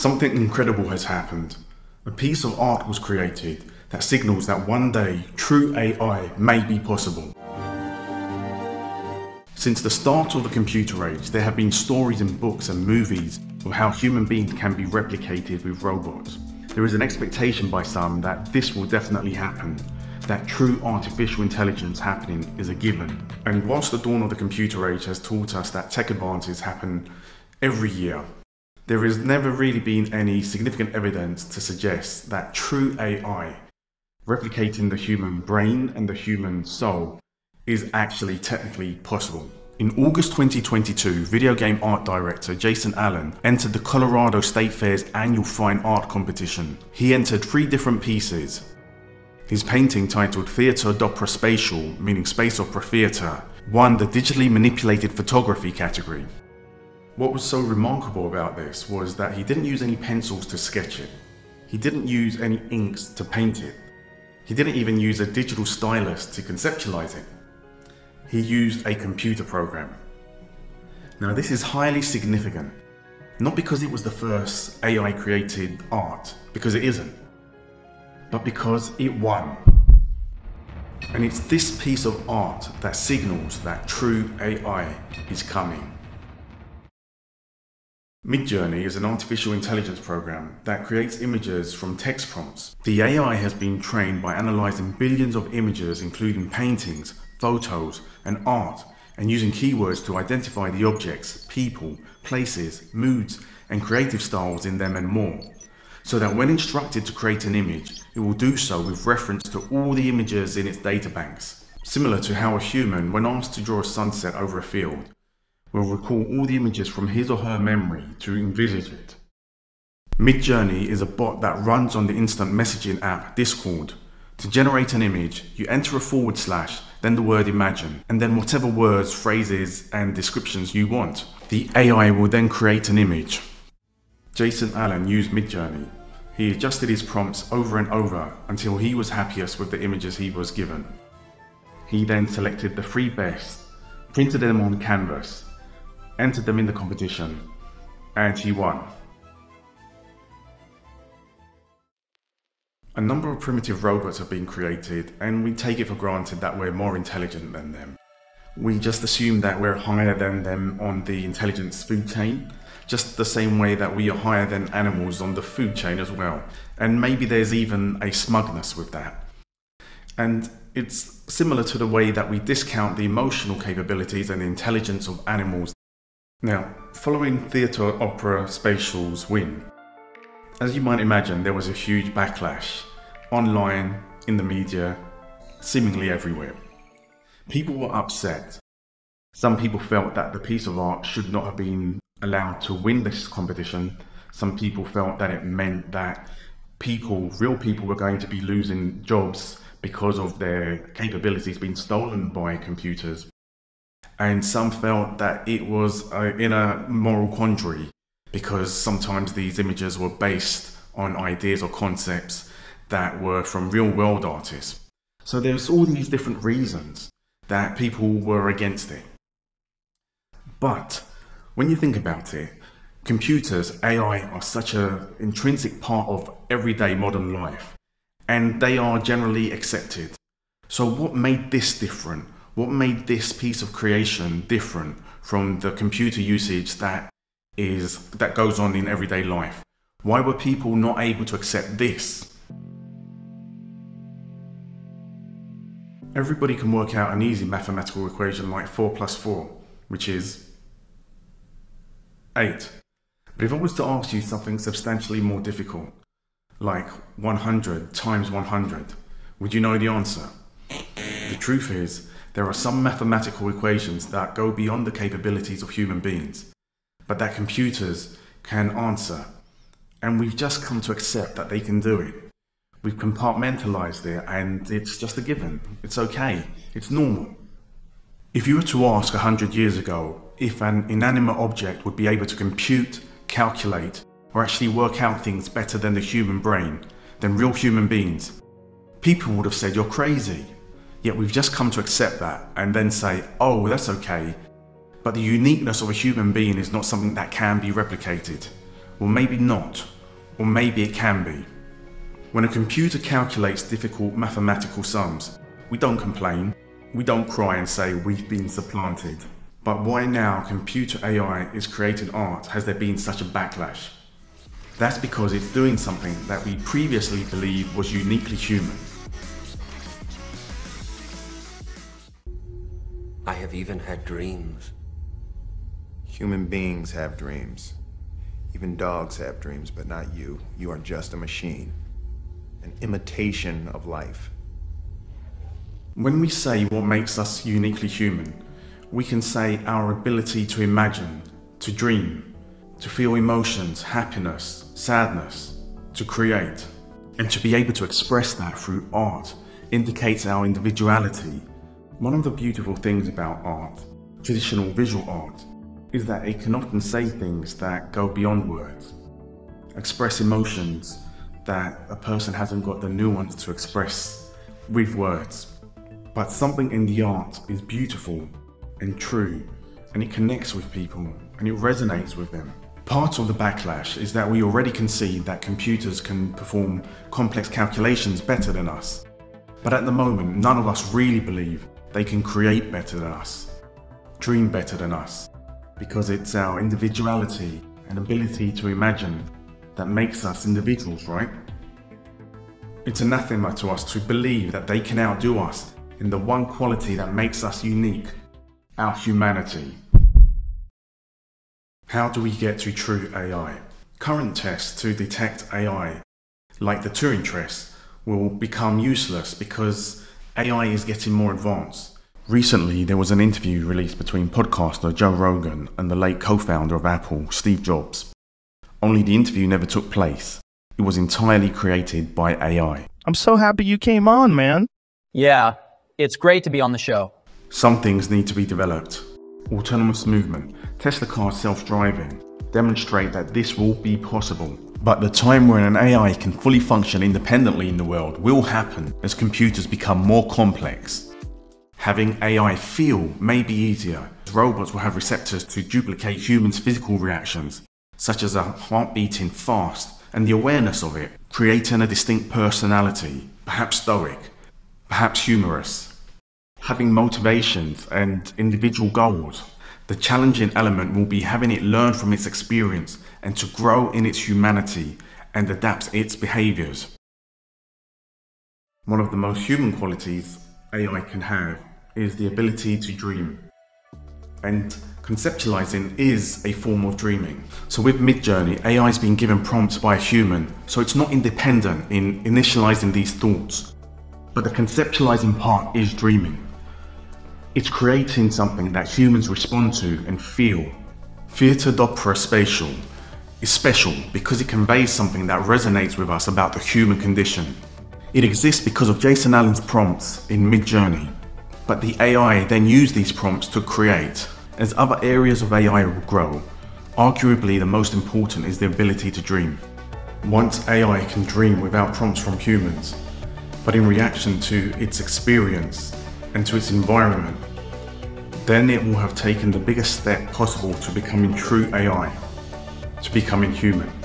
Something incredible has happened. A piece of art was created that signals that one day true AI may be possible. Since the start of the computer age, there have been stories in books and movies of how human beings can be replicated with robots. There is an expectation by some that this will definitely happen, that true artificial intelligence happening is a given. And whilst the dawn of the computer age has taught us that tech advances happen every year, there has never really been any significant evidence to suggest that true AI, replicating the human brain and the human soul, is actually technically possible. In August 2022, video game art director Jason Allen entered the Colorado State Fair's annual fine art competition. He entered 3 different pieces. His painting, titled Théâtre D'opéra Spatial, meaning space opera theatre, won the digitally manipulated photography category. What was so remarkable about this was that he didn't use any pencils to sketch it. He didn't use any inks to paint it. He didn't even use a digital stylus to conceptualize it. He used a computer program. Now this is highly significant, not because it was the first AI created art, because it isn't, but because it won. And it's this piece of art that signals that true AI is coming. Midjourney is an artificial intelligence program that creates images from text prompts. The AI has been trained by analyzing billions of images, including paintings, photos, and art, and using keywords to identify the objects, people, places, moods, and creative styles in them and more, so that when instructed to create an image, it will do so with reference to all the images in its databanks, similar to how a human, when asked to draw a sunset over a field, will recall all the images from his or her memory to envisage it. Midjourney is a bot that runs on the instant messaging app Discord. To generate an image, you enter a /, then the word imagine, and then whatever words, phrases, and descriptions you want. The AI will then create an image. Jason Allen used Midjourney. He adjusted his prompts over and over until he was happiest with the images he was given. He then selected the 3 best, printed them on canvas, entered them in the competition, and he won. A number of primitive robots have been created, and we take it for granted that we're more intelligent than them. We just assume that we're higher than them on the intelligence food chain, just the same way that we are higher than animals on the food chain as well. And maybe there's even a smugness with that. And it's similar to the way that we discount the emotional capabilities and intelligence of animals. Now, following Théâtre D'opéra Spatial's win, as you might imagine, there was a huge backlash, online, in the media, seemingly everywhere. People were upset. Some people felt that the piece of art should not have been allowed to win this competition. Some people felt that it meant that real people were going to be losing jobs because of their capabilities being stolen by computers. And some felt that it was in a moral quandary, because sometimes these images were based on ideas or concepts that were from real world artists. So there's all these different reasons that people were against it. But when you think about it, computers, AI, are such an intrinsic part of everyday modern life, and they are generally accepted. So what made this different? What made this piece of creation different from the computer usage that goes on in everyday life? Why were people not able to accept this? Everybody can work out an easy mathematical equation like 4 + 4, which is 8. But if I was to ask you something substantially more difficult, like 100 times 100, would you know the answer? The truth is, there are some mathematical equations that go beyond the capabilities of human beings, but that computers can answer. And we've just come to accept that they can do it. We've compartmentalized it, and it's just a given. It's okay. It's normal. If you were to ask 100 years ago if an inanimate object would be able to compute, calculate, or actually work out things better than the human brain, than real human beings, people would have said, you're crazy. Yet we've just come to accept that and then say, oh, that's okay. But the uniqueness of a human being is not something that can be replicated. Well, maybe not. Or maybe it can be. When a computer calculates difficult mathematical sums, we don't complain, we don't cry and say we've been supplanted. But why now computer AI is creating art has there been such a backlash? That's because it's doing something that we previously believed was uniquely human. I have even had dreams. Human beings have dreams. Even dogs have dreams, but not you. You are just a machine. An imitation of life. When we say what makes us uniquely human, we can say our ability to imagine, to dream, to feel emotions, happiness, sadness, to create, and to be able to express that through art indicates our individuality. One of the beautiful things about art, traditional visual art, is that it can often say things that go beyond words, express emotions that a person hasn't got the nuance to express with words. But something in the art is beautiful and true, and it connects with people and it resonates with them. Part of the backlash is that we already concede that computers can perform complex calculations better than us. But at the moment, none of us really believe they can create better than us, dream better than us, because it's our individuality and ability to imagine that makes us individuals, right? It's anathema to us to believe that they can outdo us in the one quality that makes us unique, our humanity. How do we get to true AI? Current tests to detect AI, like the Turing test, will become useless because AI is getting more advanced. Recently, there was an interview released between podcaster Joe Rogan and the late co-founder of Apple, Steve Jobs. Only the interview never took place. It was entirely created by AI. I'm so happy you came on, man. Yeah, it's great to be on the show. Some things need to be developed. Autonomous movement, Tesla cars self-driving, demonstrate that this will be possible. But the time when an AI can fully function independently in the world will happen as computers become more complex. Having AI feel may be easier. Robots will have receptors to duplicate humans' physical reactions, such as a heart beating fast and the awareness of it, creating a distinct personality, perhaps stoic, perhaps humorous. Having motivations and individual goals, the challenging element will be having it learn from its experience and to grow in its humanity and adapt its behaviors. One of the most human qualities AI can have is the ability to dream. And conceptualizing is a form of dreaming. So with Midjourney, AI has been given prompts by a human, so it's not independent in initializing these thoughts. But the conceptualizing part is dreaming. It's creating something that humans respond to and feel. Théâtre D'opéra Spatial is special because it conveys something that resonates with us about the human condition. It exists because of Jason Allen's prompts in Midjourney, but the AI then used these prompts to create. As other areas of AI will grow, arguably the most important is the ability to dream. Once AI can dream without prompts from humans, but in reaction to its experience and to its environment, then it will have taken the biggest step possible to becoming true AI, to becoming human.